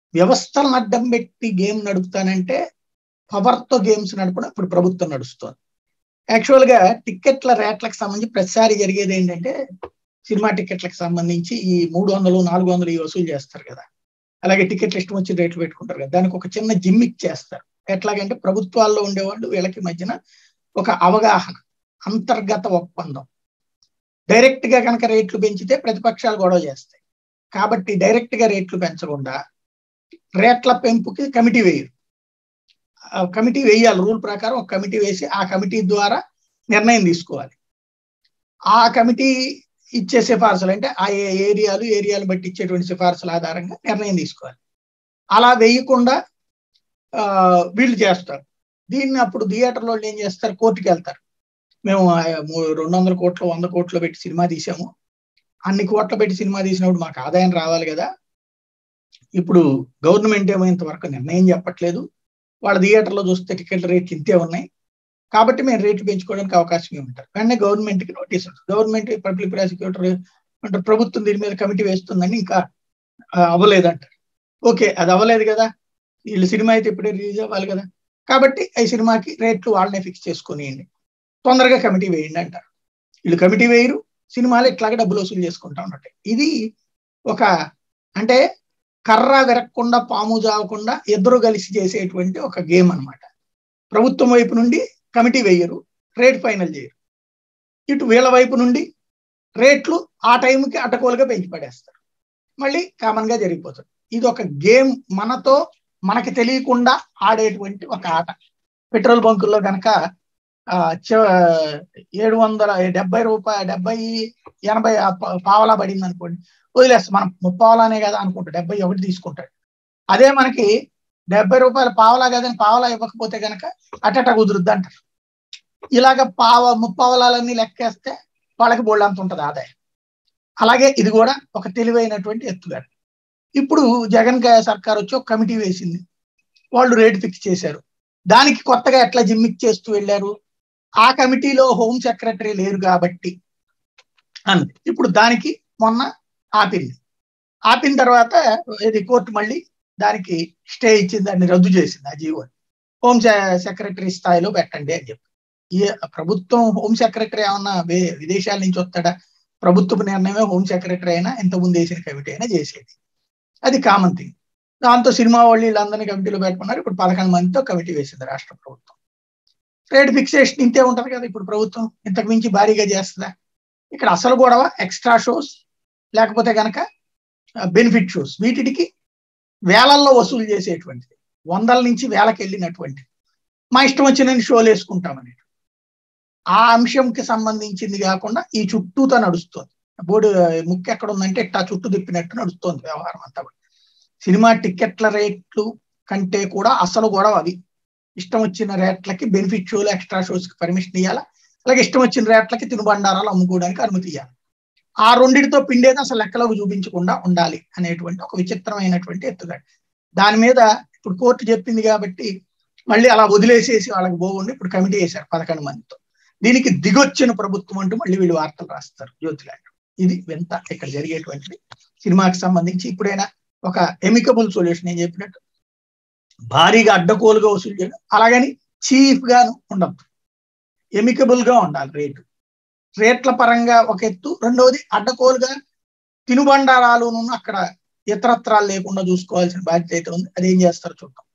వ్యవస్థలను అడ్డం పెట్టి గేమ్ నడుపుతానంటే పవర్తో గేమ్స్ నడపడం ఇప్పుడు ప్రభుత్వం నడుస్తుంది. యాక్చువల్ గా టికెట్ల రేట్లకు సంబంధించి ప్రతిసారి జరిగేది ఏంటంటే సినిమా టికెట్లకు సంబంధించి ఈ 300, 400 వసూలు చేస్తారు కదా, అలాగే టికెట్లు ఇష్టం వచ్చి రేట్లు పెట్టుకుంటారు కదా, దానికి ఒక చిన్న జిమ్మిక్ చేస్తారు. ఎట్లాగంటే ప్రభుత్వాల్లో ఉండేవాళ్ళు వీళ్ళకి మధ్యన ఒక అవగాహన, అంతర్గత ఒప్పందం. డైరెక్ట్ గా కనుక రేట్లు పెంచితే ప్రతిపక్షాలు గొడవ చేస్తాయి. కాబట్టి డైరెక్ట్ గా రేట్లు పెంచకుండా రేట్ల పెంపుకి కమిటీ వేయరు. కమిటీ వేయాలి, రూల్ ప్రకారం ఒక కమిటీ వేసి ఆ కమిటీ ద్వారా నిర్ణయం తీసుకోవాలి. ఆ కమిటీ ఇచ్చే సిఫార్సులు అంటే ఆ ఏరియాలు బట్టి ఇచ్చేటువంటి సిఫార్సుల ఆధారంగా నిర్ణయం తీసుకోవాలి. అలా వేయకుండా వీళ్ళు చేస్తారు. దీన్ని అప్పుడు థియేటర్లో ఏం చేస్తారు, కోర్టుకి వెళ్తారు. మేము 200 కోట్లు 100 కోట్లు పెట్టి సినిమా తీసాము, అన్ని కోట్లు పెట్టి సినిమా తీసినప్పుడు మాకు ఆదాయం రావాలి కదా, ఇప్పుడు గవర్నమెంట్ ఏమో ఇంతవరకు నిర్ణయం చెప్పట్లేదు, వాళ్ళ థియేటర్లో చూస్తే టికెట్ల రేట్లు ఇంతే ఉన్నాయి, కాబట్టి మేము రేట్లు పెంచుకోవడానికి అవకాశం ఉంటారు. వెంటనే గవర్నమెంట్కి నోటీస్ ఉంటుంది. గవర్నమెంట్ పబ్లిక్ ప్రాసిక్యూటర్ అంటే ప్రభుత్వం దీని మీద కమిటీ వేస్తుందని ఇంకా అవ్వలేదంటారు. ఓకే, అది అవ్వలేదు కదా, వీళ్ళు సినిమా అయితే ఇప్పుడే రిలీజ్ అవ్వాలి కదా, కాబట్టి ఈ సినిమాకి రేట్లు వాళ్ళనే ఫిక్స్ చేసుకునియండి, తొందరగా కమిటీ వేయండి అంటారు. వీళ్ళు కమిటీ వేయరు, సినిమాలు ఇట్లాగే డబ్బులు వసూలు చేసుకుంటా ఉన్నట్టు. ఇది ఒక అంటే కర్ర విరక్కుండా పాము జావకుండా ఇద్దరు కలిసి చేసేటువంటి ఒక గేమ్ అనమాట. ప్రభుత్వం వైపు నుండి కమిటీ వేయరు, రేట్ ఫైనల్ చేయరు. ఇటు వీళ్ళ వైపు నుండి రేట్లు ఆ టైంకి అడ్డకోలుగా పెంచి పడేస్తారు. మళ్ళీ కామన్ గా జరిగిపోతుంది. ఇది ఒక గేమ్, మనకి తెలియకుండా ఆడేటువంటి ఒక ఆట. పెట్రోల్ బంకుల్లో కనుక 770 రూపాయలు 80 పావలా పడింది అనుకోండి, వదిలేస్తాం. మనం 30 పావలానే కదా అనుకుంటాం, 71 తీసుకుంటాడు. అదే మనకి 70 రూపాయలు పావలా కదని పావలా ఇవ్వకపోతే కనుక అటట కుదురుద్ది అంటారు. ఇలాగ 30 పావలాలన్నీ లెక్కేస్తే వాళ్ళకి బోళ్ళంత ఉంటుంది ఆదాయం. అలాగే ఇది కూడా ఒక తెలివైనటువంటి ఎత్తుగడ. ఇప్పుడు జగన్ సర్కార్ వచ్చి ఒక కమిటీ వేసింది, వాళ్ళు రేటు ఫిక్స్ చేశారు. దానికి కొత్తగా ఎట్లా జిమ్మిక్ చేస్తూ వెళ్ళారు, ఆ కమిటీలో హోమ్ సెక్రటరీ లేరు కాబట్టి అంది. ఇప్పుడు దానికి మొన్న ఆపిన తర్వాత ఇది కోర్టు మళ్ళీ దానికి స్టే ఇచ్చింది, దాన్ని రద్దు చేసింది. ఆ జీవో హోమ్ సెక్రటరీ స్థాయిలో పెట్టండి అని చెప్పి. ప్రభుత్వం హోమ్ సెక్రటరీ ఏమన్నా విదేశాల నుంచి వస్తాడా? ప్రభుత్వ నిర్ణయమే హోమ్ సెక్రటరీ అయినా ఇంతకుముందు వేసిన కమిటీ అయినా చేసేది. అది కామన్ థింగ్. దాంతో సినిమా వాళ్ళు వీళ్ళందరినీ కమిటీలో పెట్టుకున్నారు. ఇప్పుడు 11 మందితో కమిటీ వేసింది రాష్ట్ర ప్రభుత్వం. రేట్ ఫిక్సేషన్ ఇంతే ఉంటది కదా. ఇప్పుడు ప్రభుత్వం ఇంతకు మించి భారీగా చేస్తుందా? ఇక్కడ అసలు గొడవ ఎక్స్ట్రా షోస్ లేకపోతే కనుక బెనిఫిట్ షోస్, వీటికి వేలల్లో వసూలు చేసేటువంటిది, 100ల నుంచి 1000కి వెళ్ళినటువంటి మా ఇష్టం వచ్చిన షోలు వేసుకుంటామని ఆ అంశంకి సంబంధించింది కాకుండా ఈ చుట్టూతో నడుస్తుంది. బోర్డు ముఖ్య ఎక్కడ ఉందంటే ఇట్టా చుట్టూ తిప్పినట్టు నడుస్తుంది వ్యవహారం అంతా. సినిమా టికెట్ల రేట్లు కంటే కూడా అసలు గొడవ అవి. ఇష్టం వచ్చిన రేట్లకి బెనిఫిట్ షోలు ఎక్స్ట్రా షోస్కి పర్మిషన్ ఇవ్వాలి, అలాగే ఇష్టం వచ్చిన రేట్లకి తినుబండారాలు అమ్ముకోవడానికి అనుమతి ఇవ్వాలి. ఆ రెండింటితో పిండేది అసలు లెక్కలోకి చూపించకుండా ఉండాలి అనేటువంటి ఒక విచిత్రమైనటువంటి ఎత్తుగడ. దాని మీద ఇప్పుడు కోర్టు చెప్పింది కాబట్టి మళ్ళీ అలా వదిలేసేసి వాళ్ళకి పోకుండా ఇప్పుడు కమిటీ వేశారు 11 మందితో. దీనికి దిగొచ్చిన ప్రభుత్వం అంటూ మళ్ళీ వీళ్ళు వార్తలు రాస్తారు జ్యోతిలాంటి. ఇది వింత ఇక్కడ జరిగేటువంటి సినిమాకి సంబంధించి. ఇప్పుడైనా ఒక ఎమికబుల్ సొల్యూషన్ ఏం చెప్పినట్టు భారీగా అడ్డకోలుగా వసూలు చేయడం, అలాగని చీఫ్ గాను ఉండద్దు, ఎమికబుల్ గా ఉండాలి. రేట్ల పరంగా ఒక ఎత్తు, రెండవది అడ్డకోలుగా తినుబండారాలు అక్కడ ఇతరత్రాలు లేకుండా చూసుకోవాల్సిన బాధ్యత అయితే ఉంది. అదేం చేస్తారో చూద్దాం.